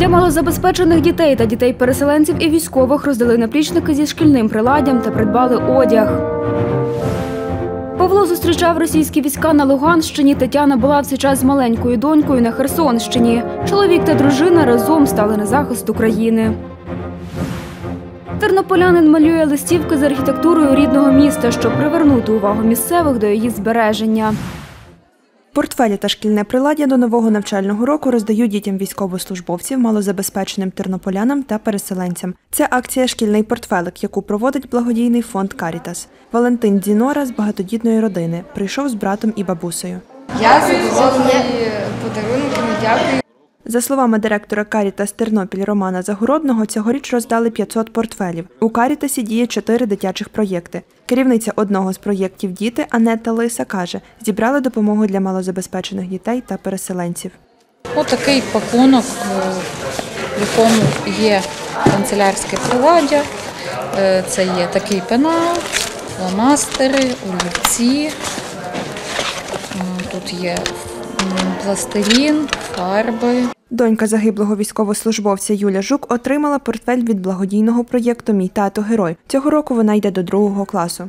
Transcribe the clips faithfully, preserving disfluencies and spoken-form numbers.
Для малозабезпечених дітей та дітей-переселенців і військових роздали наплічники зі шкільним приладдям та придбали одяг. Павло зустрічав російські війська на Луганщині. Тетяна була в цей час з маленькою донькою на Херсонщині. Чоловік та дружина разом стали на захист України. Тернополянин малює листівки з архітектурою рідного міста, щоб привернути увагу місцевих до її збереження. Портфелі та шкільне приладдя до нового навчального року роздають дітям військовослужбовців, малозабезпеченим тернополянам та переселенцям. Це акція «Шкільний портфелик», яку проводить благодійний фонд «Карітас». Валентин Дзінора з багатодітної родини прийшов з братом і бабусею. Я задоволена подарунками, дякую. За словами директора «Карітас» Тернопіль Романа Загородного, цьогоріч роздали п'ятсот портфелів. У «Карітасі» діє чотири дитячих проєкти. Керівниця одного з проєктів «Діти» Анетта Лиса каже, зібрали допомогу для малозабезпечених дітей та переселенців. Ось такий пакунок, в якому є канцелярське приладдя. Це є такий пенал, фломастери, олівці, тут є пластилін, фарби. Донька загиблого військовослужбовця Юля Жук отримала портфель від благодійного проєкту «Мій тато – герой». Цього року вона йде до другого класу.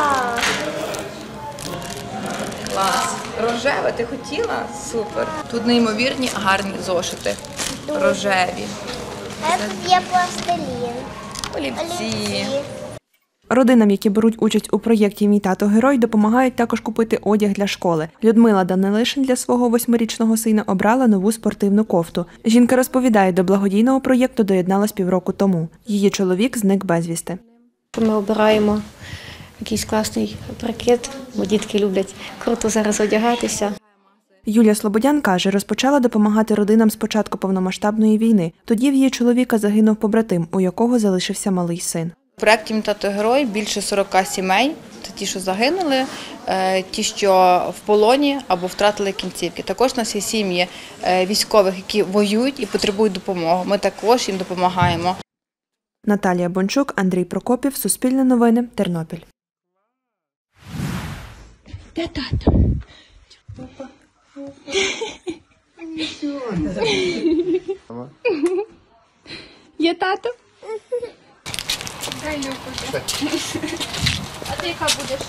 Клас. Рожеве, ти хотіла? Супер. Тут неймовірні гарні зошити. Рожеві. А тут є пластилін. Олівці. Родинам, які беруть участь у проєкті «Мій тато – герой», допомагають також купити одяг для школи. Людмила Данилишин для свого восьмирічного сина обрала нову спортивну кофту. Жінка розповідає, до благодійного проєкту доєдналась півроку тому. Її чоловік зник безвісти. Ми обираємо якийсь класний прикид, бо дітки люблять круто зараз одягатися. Юлія Слободян каже, розпочала допомагати родинам з початку повномасштабної війни. Тоді в її чоловіка загинув побратим, у якого залишився малий син. У проєкті «Мій тато – герой» більше сорока сімей. Це ті, що загинули, ті, що в полоні або втратили кінцівки. Також у нас є сім'ї військових, які воюють і потребують допомоги. Ми також їм допомагаємо. Наталія Бончук, Андрій Прокопів, Суспільне новини, Тернопіль. Де тато? Є тато? А ти яка будеш?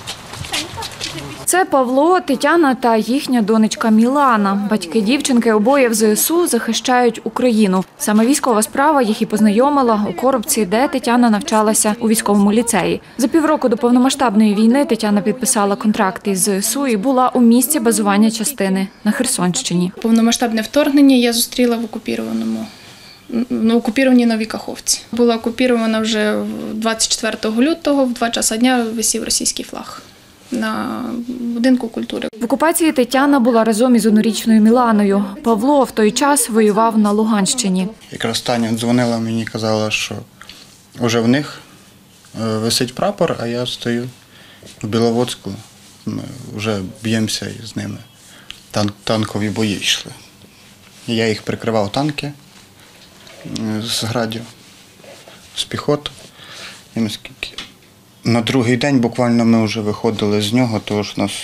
Це Павло, Тетяна та їхня донечка Мілана. Батьки дівчинки обоє в ЗСУ захищають Україну. Саме військова справа їх і познайомила у Коробці, де Тетяна навчалася у військовому ліцеї. За півроку до повномасштабної війни Тетяна підписала контракт із ЗСУ і була у місці базування частини на Херсонщині. Повномасштабне вторгнення я зустріла в окупованому. На окупованій Новій Каховці. Була окупована вже двадцять четвертого лютого, в два часа дня висів російський флаг на будинку культури. В окупації Тетяна була разом із однорічною Міланою. Павло в той час воював на Луганщині. Якраз Таня дзвонила мені, казала, що вже в них висить прапор, а я стою в Біловодську. Ми вже б'ємося з ними. Тан- танкові бої йшли. Я їх прикривав танки з градів, з піхоти. І ми скільки. На другий день буквально ми вже виходили з нього, тому що нас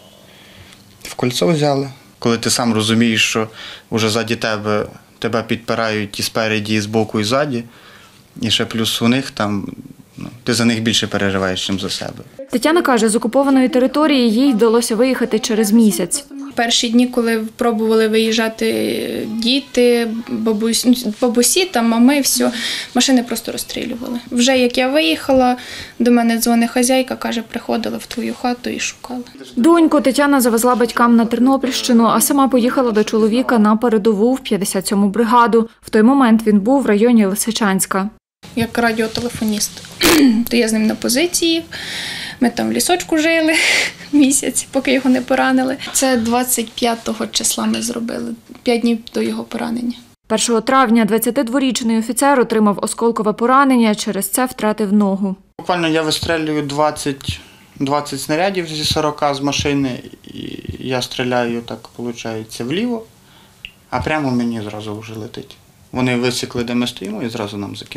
в кольцо взяли. Коли ти сам розумієш, що вже ззаді тебе, тебе підпирають і спереді, і збоку, і ззаді, і ще плюс у них там, ну, ти за них більше переживаєш, ніж за себе. Тетяна каже, з окупованої території їй вдалося виїхати через місяць. Перші дні, коли пробували виїжджати діти, бабусі, бабусі там, мами, все, машини просто розстрілювали. Вже як я виїхала, до мене дзвонить хазяйка, каже, приходила в твою хату і шукала. Доньку Тетяна завезла батькам на Тернопільщину, а сама поїхала до чоловіка на передову в п'ятдесят сьому бригаду. В той момент він був в районі Лисичанська. Як радіотелефоніст, то я з ним на позиції. Ми там в лісочку жили місяць, поки його не поранили. Це двадцять п'ятого числа ми зробили, п'ять днів до його поранення. першого травня двадцятидворічний офіцер отримав осколкове поранення, через це втратив ногу. Буквально я вистрелюю двадцять, двадцять снарядів зі сорока з машини, і я стріляю, так виходить, вліво, а прямо мені зразу вже летить. Вони висікли, де ми стоїмо, і зразу нам закинули.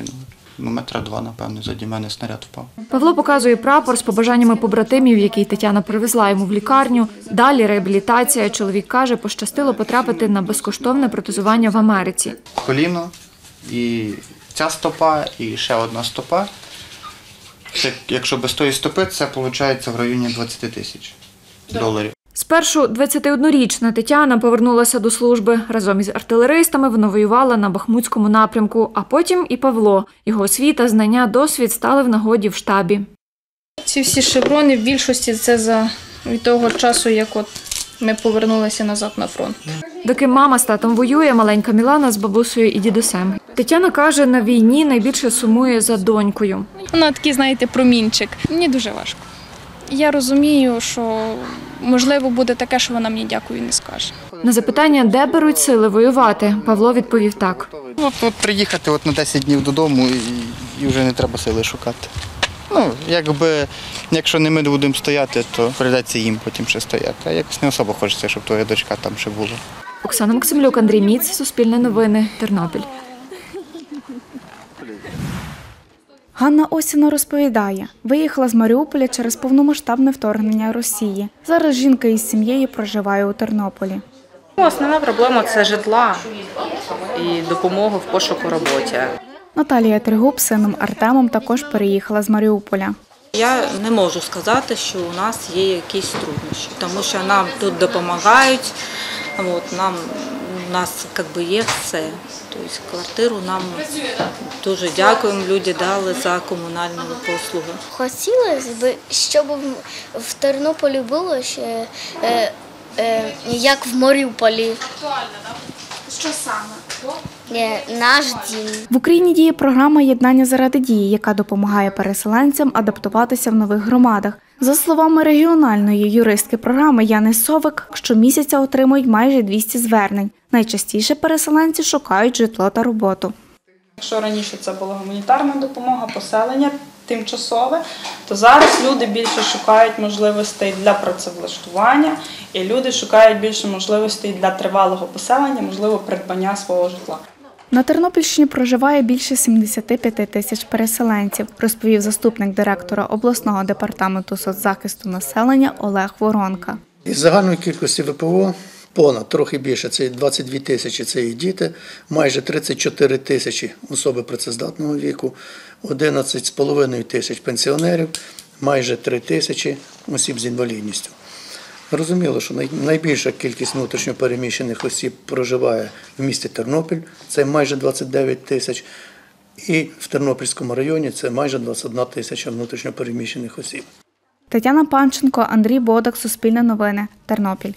ну, метра два, напевно, заді мене снаряд впав. Павло показує прапор з побажаннями побратимів, який Тетяна привезла йому в лікарню. Далі реабілітація. Чоловік каже, пощастило потрапити на безкоштовне протезування в Америці. Коліно, і ця стопа, і ще одна стопа. Це, якщо без тої стопи, це виходить в районі двадцять тисяч доларів. Спершу двадцятиоднорічна Тетяна повернулася до служби. Разом із артилеристами вона воювала на Бахмутському напрямку, а потім і Павло. Його освіта, знання, досвід стали в нагоді в штабі. Ці всі шеврони в більшості це за від того часу, як от ми повернулися назад на фронт. Доки мама з татом воює, маленька Мілана з бабусею і дідусем. Тетяна каже, на війні найбільше сумує за донькою. Вона такий, знаєте, промінчик. Мені дуже важко. Я розумію, що можливо буде таке, що вона мені дякую не скаже. На запитання, де беруть сили воювати, Павло відповів так. От, от приїхати от на десять днів додому і, і вже не треба сили шукати. Ну, якби, якщо не ми будемо стояти, то прийдеться їм потім ще стояти. А якось не особо хочеться, щоб твоя дочка там ще була. Оксана Максимлюк, Андрій Міц, Суспільне новини, Тернопіль. Ганна Осіна розповідає, виїхала з Маріуполя через повномасштабне вторгнення Росії. Зараз жінка із сім'єю проживає у Тернополі. Основна проблема – це житла і допомога в пошуку роботи. Наталія Тригуб з сином Артемом також переїхала з Маріуполя. Я не можу сказати, що у нас є якісь труднощі, тому що нам тут допомагають, от, нам, у нас якби, є все. Тобто квартиру нам дуже дякуємо, люди дали за комунальну послугу. Хотілося б, щоб в Тернополі було ще е, е, як в Маріуполі. Що саме? Наш дім. В Україні діє програма «Єднання заради дії», яка допомагає переселенцям адаптуватися в нових громадах. За словами регіональної юристки програми Яни Совик, щомісяця отримують майже двісті звернень. Найчастіше переселенці шукають житло та роботу. Якщо раніше це була гуманітарна допомога, поселення тимчасове, то зараз люди більше шукають можливостей для працевлаштування, і люди шукають більше можливостей для тривалого поселення, можливо, придбання свого житла. На Тернопільщині проживає більше сімдесят п'ять тисяч переселенців, розповів заступник директора обласного департаменту соцзахисту населення Олег Воронка. Із загальної кількості ВПО понад, трохи більше, це двадцять дві тисячі, це і діти, майже тридцять чотири тисячі особи працездатного віку, одинадцять з половиною тисяч пенсіонерів, майже три тисячі осіб з інвалідністю. Розуміло, що найбільша кількість внутрішньо переміщених осіб проживає в місті Тернопіль, це майже двадцять дев'ять тисяч, і в Тернопільському районі це майже двадцять одна тисяча внутрішньо переміщених осіб. Тетяна Панченко, Андрій Бодак, Суспільне новини, Тернопіль.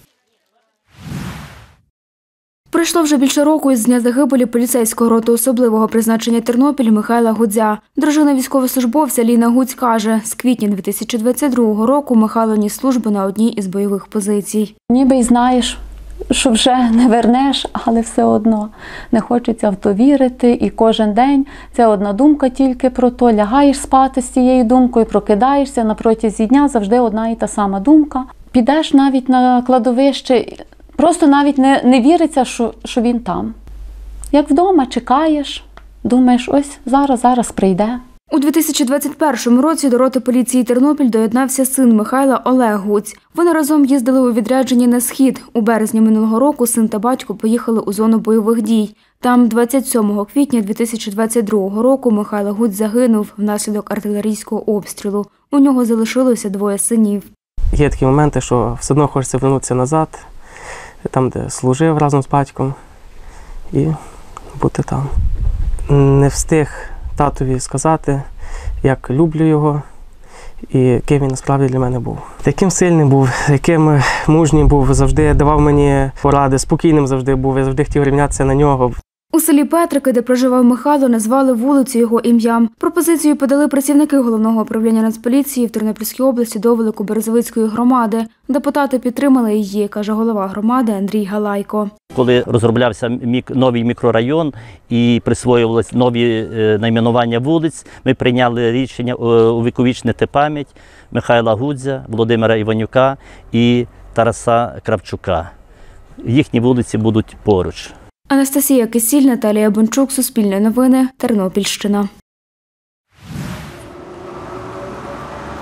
Пройшло вже більше року із дня загибелі поліцейського роти особливого призначення Тернопіль Михайла Гудзя. Дружина військовослужбовця Ліна Гудзь каже, з квітня дві тисячі двадцять другого року Михайло ніс службу на одній із бойових позицій. Ніби й знаєш, що вже не вернеш, але все одно не хочеться в то вірити. І кожен день це одна думка тільки про то. Лягаєш спати з цією думкою, прокидаєшся, на протязі дня завжди одна і та сама думка. Підеш навіть на кладовище, просто навіть не, не віриться, що, що він там. Як вдома чекаєш, думаєш, ось зараз, зараз прийде. У дві тисячі двадцять першому році до роти поліції Тернопіль доєднався син Михайла Олег Гудзь. Вони разом їздили у відрядженні на Схід. У березні минулого року син та батько поїхали у зону бойових дій. Там двадцять сьомого квітня дві тисячі двадцять другого року Михайло Гудзь загинув внаслідок артилерійського обстрілу. У нього залишилося двоє синів. Є такі моменти, що все одно хочеться повернутися назад, там, де служив разом з батьком, і бути там. Не встиг татові сказати, як люблю його і ким він насправді для мене був. Яким сильним був, яким мужнім був, завжди давав мені поради, спокійним завжди був, я завжди хотів рівнятися на нього. У селі Петрики, де проживав Михайло, назвали вулицю його ім'ям. Пропозицію подали працівники Головного управління Нацполіції в Тернопільській області до Великоберезовицької громади. Депутати підтримали її, каже голова громади Андрій Галайко. Коли розроблявся новий мікрорайон і присвоювалися нові найменування вулиць, ми прийняли рішення увіковічнити пам'ять Михайла Гудзя, Володимира Іванюка і Тараса Кравчука. Їхні вулиці будуть поруч. Анастасія Кисіль, Наталія Бончук, Суспільне новини, Тернопільщина.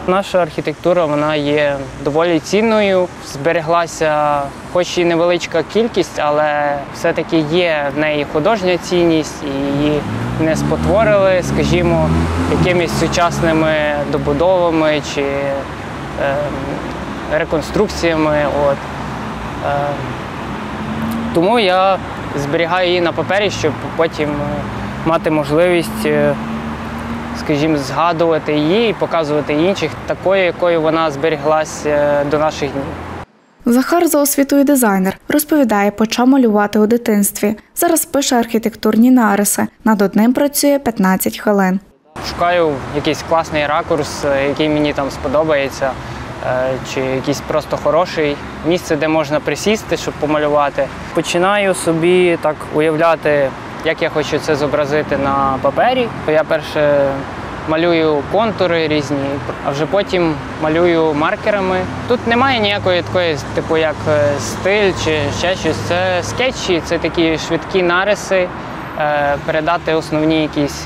Наша архітектура вона є доволі цінною, збереглася хоч і невеличка кількість, але все-таки є в неї художня цінність і її не спотворили, скажімо, якимись сучасними добудовами чи е, реконструкціями. От. Е, тому я зберігаю її на папері, щоб потім мати можливість, скажімо, згадувати її і показувати інших такою, якою вона зберіглася до наших днів. Захар за освітою дизайнер. Розповідає, почав малювати у дитинстві. Зараз пише архітектурні нариси. Над одним працює п'ятнадцять хвилин. Шукаю якийсь класний ракурс, який мені там сподобається, чи якийсь просто хороший місце, де можна присісти, щоб помалювати. Починаю собі так уявляти, як я хочу це зобразити на папері. Я перше малюю контури різні, а вже потім малюю маркерами. Тут немає ніякої такої, типу, як стиль чи ще щось. Це скетчі, це такі швидкі нариси, передати основні якісь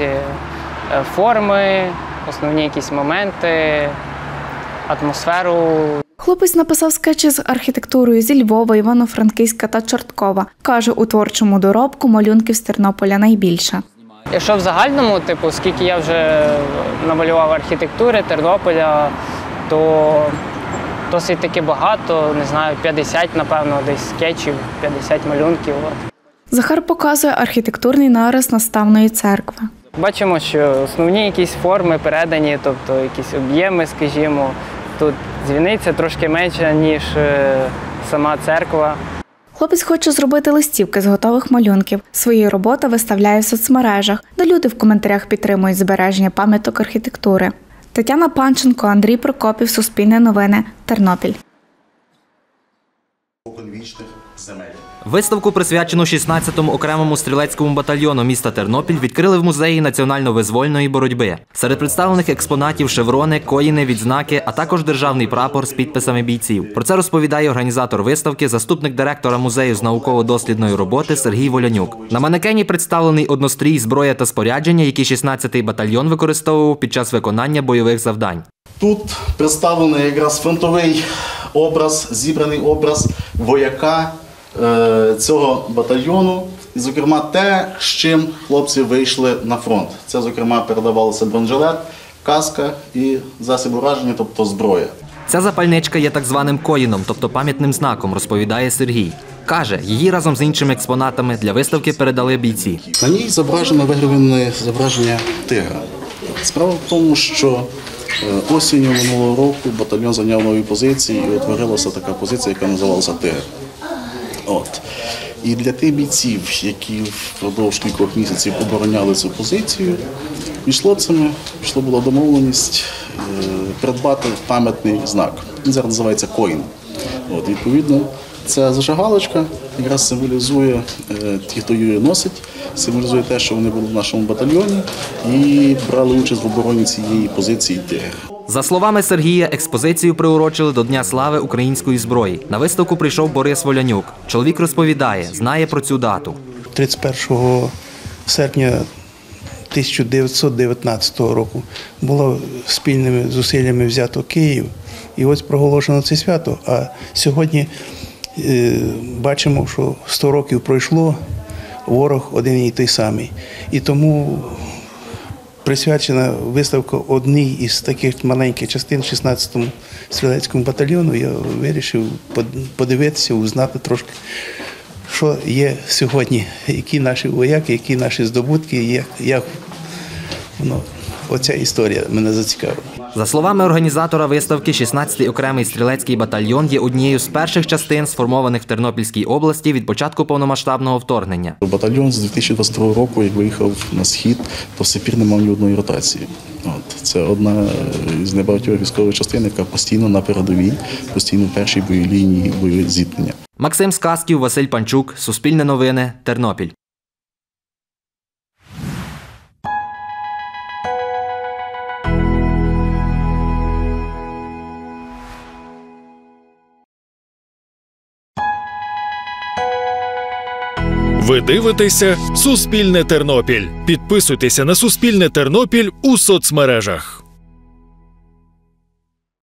форми, основні якісь моменти, атмосферу. Хлопець написав скетчі з архітектурою зі Львова, Івано-Франківська та Чорткова. Каже, у творчому доробку малюнків з Тернополя найбільше. Якщо в загальному, типу, скільки я вже намалював архітектури Тернополя, то досить таки багато, не знаю, п'ятдесят, напевно, десь скетчів, п'ятдесят малюнків. От. Захар показує архітектурний нарис наставної церкви. Бачимо, що основні якісь форми передані, тобто якісь об'єми, скажімо. Тут дзвіниця трошки менша, ніж сама церква. Хлопець хоче зробити листівки з готових малюнків. Свої роботи виставляє в соцмережах, де люди в коментарях підтримують збереження пам'яток архітектури. Тетяна Панченко, Андрій Прокопів, Суспільне новини, Тернопіль. Виставку, присвячену шістнадцятому окремому стрілецькому батальйону міста Тернопіль, відкрили в музеї національно-визвольної боротьби. Серед представлених експонатів – шеврони, коїни, відзнаки, а також державний прапор з підписами бійців. Про це розповідає організатор виставки, заступник директора музею з науково-дослідної роботи Сергій Волянюк. На манекені представлений однострій, зброя та спорядження, які шістнадцятий батальйон використовував під час виконання бойових завдань. Тут представлений якраз фронтовий образ, зібраний образ вояка цього батальйону, і, зокрема, те, з чим хлопці вийшли на фронт. Це, зокрема, передавалося бронежилет, каска і засіб ураження, тобто зброя. Ця запальничка є так званим коїном, тобто пам'ятним знаком, розповідає Сергій. Каже, її разом з іншими експонатами для виставки передали бійці. На ній зображено вигравлене зображення тигра. Справа в тому, що осінню минулого року батальйон зайняв нові позиції і утворилася така позиція, яка називалася «Тигр». От. І для тих бійців, які впродовж кількох місяців обороняли цю позицію, між хлопцями пішла була домовленість е, придбати пам'ятний знак. Він зараз називається коїн. От, відповідно, ця зажигалочка якраз символізує, е, ті, хто її носить, символізує те, що вони були в нашому батальйоні і брали участь в обороні цієї позиції «Тигр». За словами Сергія, експозицію приурочили до Дня слави української зброї. На виставку прийшов Борис Волянюк. Чоловік розповідає, знає про цю дату. тридцять першого серпня тисяча дев'ятсот дев'ятнадцятого року було спільними зусиллями взято Київ. І ось проголошено це свято. А сьогодні е, бачимо, що сто років пройшло, ворог один і той самий. І тому присвячена виставка одній із таких маленьких частин шістнадцятому стрілецькому батальйону. Я вирішив подивитися, узнати трошки, що є сьогодні, які наші вояки, які наші здобутки, як, як воно, оця історія мене зацікавила. За словами організатора виставки, шістнадцятий окремий стрілецький батальйон є однією з перших частин, сформованих в Тернопільській області від початку повномасштабного вторгнення. Батальйон з дві тисячі двадцять другого року, як виїхав на схід, до сих пір не мав ні одної ротації. От. Це одна з небагатьох військових частин, яка постійно на передовій, постійно в першій бойовій лінії бойових зіткнення. Максим Сказків, Василь Панчук, Суспільне новини, Тернопіль. Ви дивитеся «Суспільне Тернопіль». Підписуйтеся на «Суспільне Тернопіль» у соцмережах.